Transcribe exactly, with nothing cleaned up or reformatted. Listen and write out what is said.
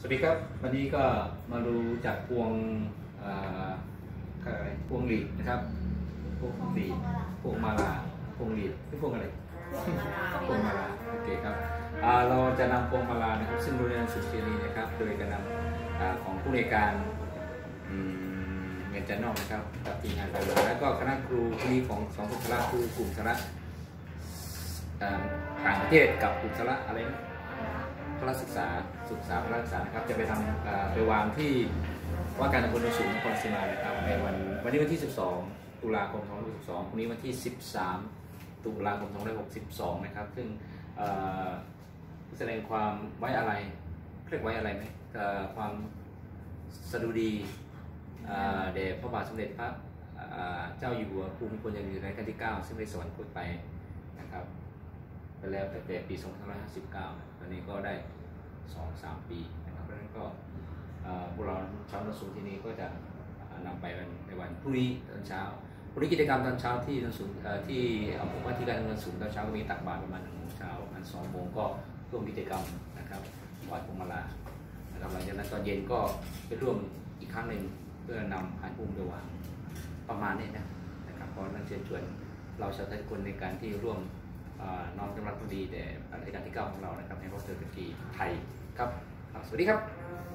สวัสดีครับวันนี้ก็มาดูจากพวงอะไรพวงหลีดนะครับพวงหลีดพวงมาลาพวงหลีดนี่พวงอะไรพวงมาลาโอเคครับเราจะนำพวงมาลานะครับซึ่งโรงเรียนสุขีรีนะครับโดยการนำของผู้ในการเงินจันนอกนะครับกับทีมงานการแล้วก็คณะครูที่ของสองคณะครูกลุ่มสาระต่างประเทศกับกลุ่มสาระอะไรนะพระศึกษาศึกษาพระศึกษานะครับจะไปทำไปวางที่ว่าการตำบลสูงนครศรีมานะครับในวันวันนี้วันที่สิบสองตุลาคมสองพันสิบสองพรุ่งนี้วันที่สิบสามตุลาคมสองพันหกสิบสองนะครับซึ่งแสดงความไว้อะไรเรียกไว้อะไรไหมความสดุดีแด่พระบาทสมเด็จพระเจ้าอยู่หัวภูมิพลอดุลยเดชรัชกาลที่เก้าซึ่งได้สวรรคตไปนะครับไปแล้วตั้งแต่ปีสองพันห้าร้อยห้าสิบเก้าตอนนี้ก็ได้สองสามปีนะครับเพราะฉะนั้นก็พวกเราชาวนสูงที่นี่ก็จะนำไปในวันพรุ่งนี้ตอนเช้าพรุ่งนี้กิจกรรมตอนเช้าที่นสูงที่ผมว่าที่การนสูงตอนเช้าก็มีตักบาตรประมาณหนึ่งโมงเช้าประมาณสองโมงก็ร่วมกิจกรรมนะครับวาดพวงมาลานะครับหลังจากนั้นตอนเย็นก็ไปร่วมอีกครั้งหนึ่งเพื่อนำพานพุ่มไปวางประมาณนี้นะครับเพราะนั่นเชิญชวนเราชาวไทยคนในการที่ร่วมน้อมจำรักภักดีแด่รัชกาลที่เก้าของเรานะครับในพระเทพกีไทยครับสวัสดีครับ